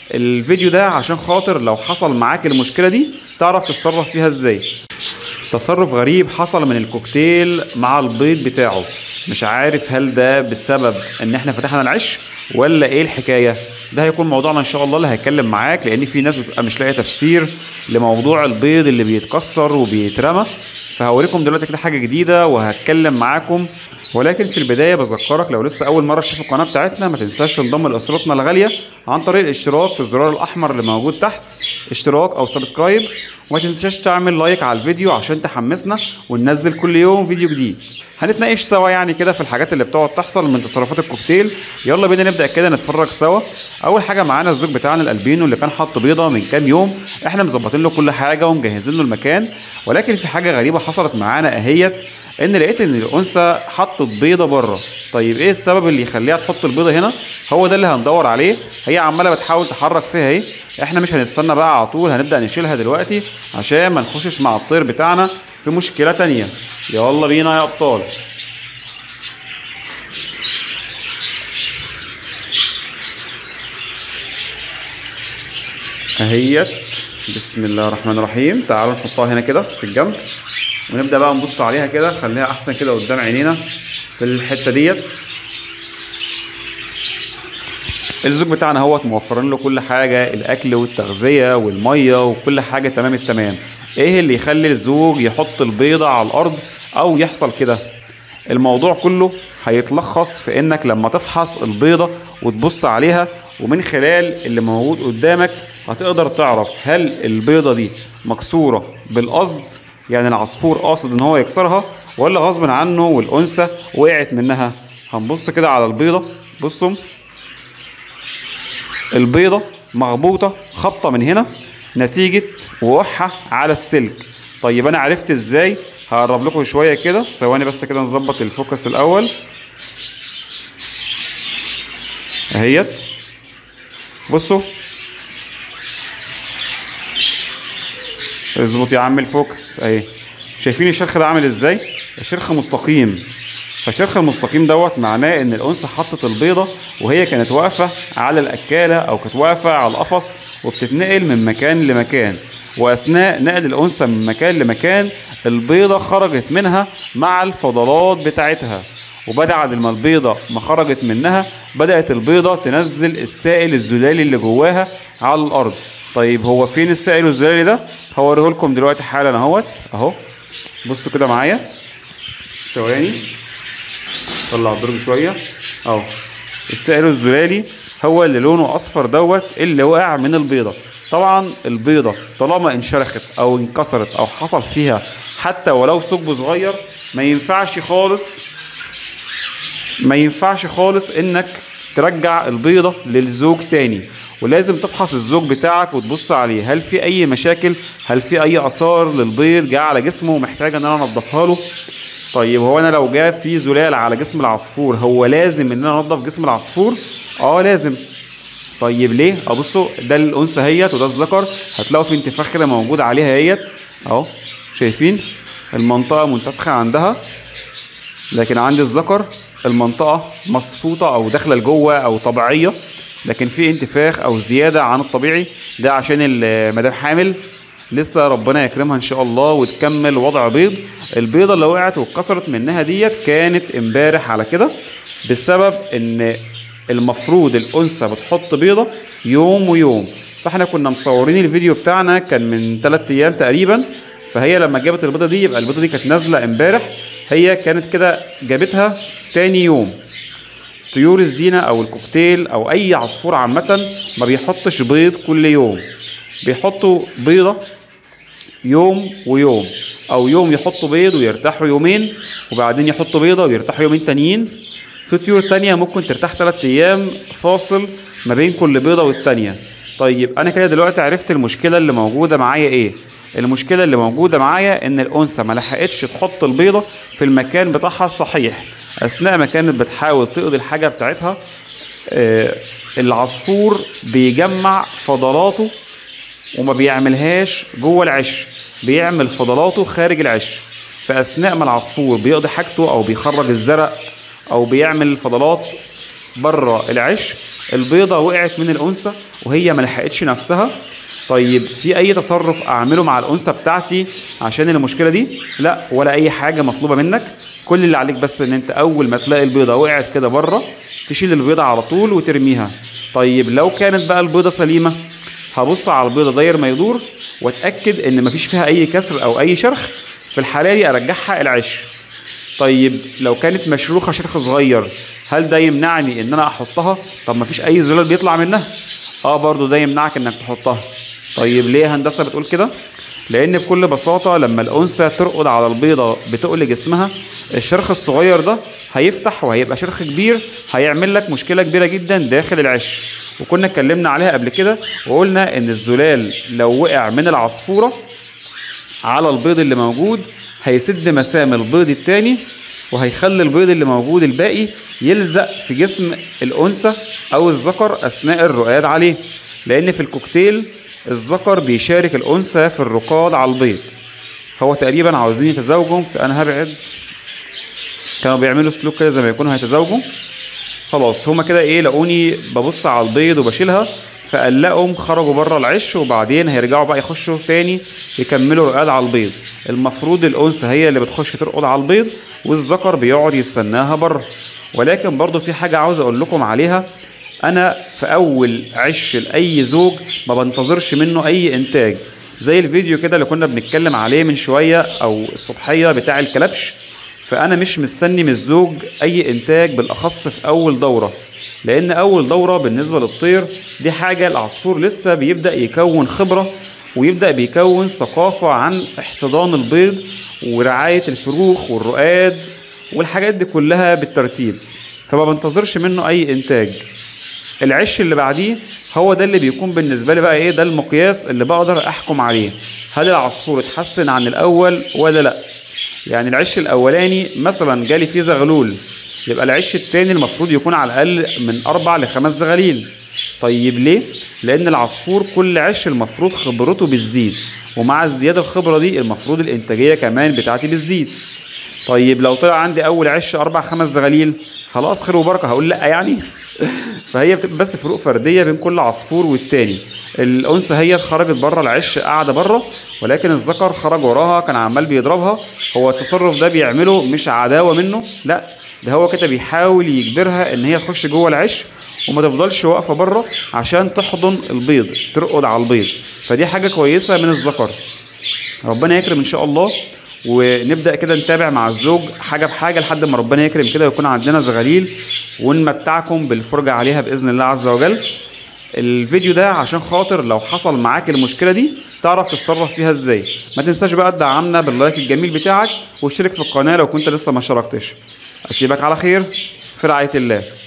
الفيديو ده عشان خاطر لو حصل معاك المشكلة دي تعرف تتصرف فيها ازاي. تصرف غريب حصل من الكوكتيل مع البيض بتاعه، مش عارف هل ده بسبب ان احنا فتحنا العش ولا ايه الحكاية. ده هيكون موضوعنا ان شاء الله اللي هتكلم معاك، لان في ناس بتبقى مش لاقيه تفسير لموضوع البيض اللي بيتكسر وبيترمى. فهوريكم دلوقتي كده حاجة جديدة وهتكلم معاكم. ولكن في البداية بذكرك لو لسه أول مرة تشوف القناة بتاعتنا ما تنساش تنضم لأسرتنا الغالية عن طريق الاشتراك في الزرار الأحمر اللي موجود تحت، اشتراك أو سبسكرايب. وما تنساش تعمل لايك على الفيديو عشان تحمسنا وننزل كل يوم فيديو جديد. هنتناقش سوا يعني كده في الحاجات اللي بتقعد تحصل من تصرفات الكوكتيل. يلا بينا نبدأ كده نتفرج سوا. أول حاجة معانا الزوج بتاعنا الألبينو اللي كان حط بيضة من كام يوم، احنا مظبطين له كل حاجة ومجهزين له المكان. ولكن في حاجة غريبة حصلت معانا اهيت، ان لقيت ان الانثى حطت بيضه بره. طيب ايه السبب اللي يخليها تحط البيضه هنا؟ هو ده اللي هندور عليه. هي عماله بتحاول تحرك فيها اهي، احنا مش هنستنى بقى على طول، هنبدا نشيلها دلوقتي عشان ما نخشش مع الطير بتاعنا في مشكله تانية. يلا بينا يا ابطال. اهيت، بسم الله الرحمن الرحيم. تعالوا نحطها هنا كده في الجنب ونبدأ بقى نبص عليها كده، خليها أحسن كده قدام عينينا في الحتة ديت. الزوج بتاعنا اهوت موفرين له كل حاجة، الأكل والتغذية والمية وكل حاجة تمام التمام. إيه اللي يخلي الزوج يحط البيضة على الأرض أو يحصل كده؟ الموضوع كله هيتلخص في إنك لما تفحص البيضة وتبص عليها، ومن خلال اللي موجود قدامك هتقدر تعرف هل البيضة دي مكسورة بالقصد، يعني العصفور قاصد ان هو يكسرها، ولا غصب عنه والانثى وقعت منها. هنبص كده على البيضه، بصوا البيضه مخبوطه خبطه من هنا نتيجه وقوعها على السلك. طيب انا عرفت ازاي؟ هقرب لكم شويه كده، ثواني بس كده نظبط الفوكس الاول اهيت. بصوا اظبط يا عم الفوكس اهي. شايفين الشرخ ده عامل ازاي؟ الشرخ مستقيم. فالشرخ المستقيم دوت معناه ان الانثى حطت البيضه وهي كانت واقفه على الاكاله او كانت واقفه على القفص وبتتنقل من مكان لمكان، واثناء نقل الانثى من مكان لمكان البيضه خرجت منها مع الفضلات بتاعتها، وبعد ما البيضه ما خرجت منها بدات البيضه تنزل السائل الزلالي اللي جواها على الارض. طيب هو فين السائل الزلالي ده؟ هوريه لكم دلوقتي حالا اهوت اهو. بصوا كده معايا، ثواني طلع الضرب شويه اهو. السائل الزلالي هو اللي لونه اصفر دوت اللي وقع من البيضه. طبعا البيضه طالما انشرخت او انكسرت او حصل فيها حتى ولو ثقب صغير، ما ينفعش خالص انك ترجع البيضه للزوج تاني، ولازم تفحص الزوج بتاعك وتبص عليه هل في اي مشاكل، هل في اي اثار للبيض جاء على جسمه محتاج ان انا انضفها له. طيب هو انا لو جاء في زلال على جسم العصفور هو لازم ان انا انضف جسم العصفور؟ لازم. طيب ليه؟ ابصوا ده الانثى اهيت وده الذكر، هتلاقوا في انتفاخ كده موجود عليها اهيت اهو. شايفين المنطقه منتفخه عندها، لكن عند الذكر المنطقه مصفوطه او داخله لجوه او طبيعيه، لكن في انتفاخ او زياده عن الطبيعي. ده عشان المدام حامل لسه ربنا يكرمها ان شاء الله وتكمل وضع بيض. البيضه اللي وقعت واتكسرت منها ديت كانت امبارح على كده، بسبب ان المفروض الانثى بتحط بيضه يوم ويوم. فاحنا كنا مصورين الفيديو بتاعنا كان من 3 ايام تقريبا، فهي لما جابت البيضه دي يبقى البيضه دي كانت نازله امبارح، هي كانت كده جابتها تاني يوم. طيور الزينة او الكوكتيل او اي عصفور عامة ما بيحطش بيض كل يوم، بيحطوا بيضة يوم ويوم، او يوم يحطوا بيض ويرتاحوا يومين وبعدين يحطوا بيضة ويرتاحوا يومين تانيين. في طيور تانية ممكن ترتاح 3 ايام فاصل ما بين كل بيضة والتانية. طيب انا كده دلوقتي عرفت المشكلة اللي موجودة معايا ايه. المشكلة اللي موجودة معايا ان الانثى ما لحقتش تحط البيضة في المكان بتاعها الصحيح. اثناء ما كانت بتحاول تقضي الحاجة بتاعتها العصفور بيجمع فضلاته وما بيعملهاش جوه العش، بيعمل فضلاته خارج العش. فاثناء ما العصفور بيقضي حاجته او بيخرج الزرق او بيعمل فضلات بره العش، البيضه وقعت من الانثى وهي ما لحقتش نفسها. طيب في اي تصرف اعمله مع الانثى بتاعتي عشان المشكله دي؟ لا، ولا اي حاجه مطلوبه منك. كل اللي عليك بس ان انت اول ما تلاقي البيضه وقعت كده بره تشيل البيضه على طول وترميها. طيب لو كانت بقى البيضه سليمه، هبص على البيضه داير ما يدور واتاكد ان مفيش فيها اي كسر او اي شرخ. في الحاله دي ارجعها العش. طيب لو كانت مشروخه شرخ صغير، هل ده يمنعني ان انا احطها؟ طب مفيش اي زلال بيطلع منها؟ برضو ده يمنعك انك تحطها. طيب ليه هندسه بتقول كده؟ لان بكل بساطه لما الانثى ترقد على البيضه بتقل جسمها، الشرخ الصغير ده هيفتح وهيبقى شرخ كبير، هيعمل لك مشكله كبيره جدا داخل العش. وكنا اتكلمنا عليها قبل كده وقلنا ان الزلال لو وقع من العصفوره على البيض اللي موجود هيسد مسام البيض التاني، وهيخلي البيض اللي موجود الباقي يلزق في جسم الأنثى أو الذكر أثناء الرقاد عليه. لأن في الكوكتيل الذكر بيشارك الأنثى في الرقاد على البيض. هو تقريبا عاوزين يتزوجوا، فأنا هبعد. كانوا بيعملوا سلوك كده زي ما يكونوا هيتزوجوا. خلاص هما كده لقوني ببص على البيض وبشيلها، فقلقهم خرجوا بره العش، وبعدين هيرجعوا بقى يخشوا تاني يكملوا رقاد على البيض. المفروض الأنثى هي اللي بتخش ترقد على البيض والذكر بيقعد يستناها بره. ولكن برضو في حاجة عاوز أقول لكم عليها. أنا في أول عش لأي زوج ما بنتظرش منه أي إنتاج، زي الفيديو كده اللي كنا بنتكلم عليه من شوية أو الصبحية بتاع الكلبش. فأنا مش مستني من الزوج أي إنتاج، بالأخص في أول دورة. لأن أول دورة بالنسبة للطير دي حاجة العصفور لسه بيبدأ يكون خبرة ويبدأ بيكون ثقافة عن احتضان البيض ورعاية الفروخ والرقاد والحاجات دي كلها بالترتيب، فما بنتظرش منه أي إنتاج. العش اللي بعديه هو ده اللي بيكون بالنسبة لي بقى ده المقياس اللي بقدر أحكم عليه، هل العصفور اتحسن عن الأول ولا لأ. يعني العش الأولاني مثلا جالي فيه زغلول، يبقى العش التاني المفروض يكون على الأقل من 4 ل5 زغاليل. طيب ليه؟ لأن العصفور كل عش المفروض خبرته بتزيد، ومع ازدياد الخبرة دي المفروض الإنتاجية كمان بتاعتي بتزيد. طيب لو طلع عندي أول عش 4-5 زغاليل، خلاص خير وبركة، هقول لأ يعني. فهي بتبقى بس فروق فردية بين كل عصفور والتاني. الأنثى هي خرجت بره العش قاعدة بره، ولكن الذكر خرج وراها كان عمال بيضربها. هو التصرف ده بيعمله مش عداوة منه، لا، ده هو كده بيحاول يجبرها ان هي تخش جوه العش وما تفضلش واقفة بره عشان تحضن البيض، ترقد على البيض. فدي حاجة كويسة من الذكر. ربنا يكرم ان شاء الله، ونبدأ كده نتابع مع الزوج حاجة بحاجة لحد ما ربنا يكرم كده ويكون عندنا زغاليل ونمتعكم بالفرجة عليها بإذن الله عز وجل. الفيديو ده عشان خاطر لو حصل معاك المشكلة دي تعرف تتصرف فيها ازاي. ما تنساش بقى تدعمنا باللايك الجميل بتاعك واشترك في القناة لو كنت لسه ما اشتركتش. اسيبك على خير في رعاية الله.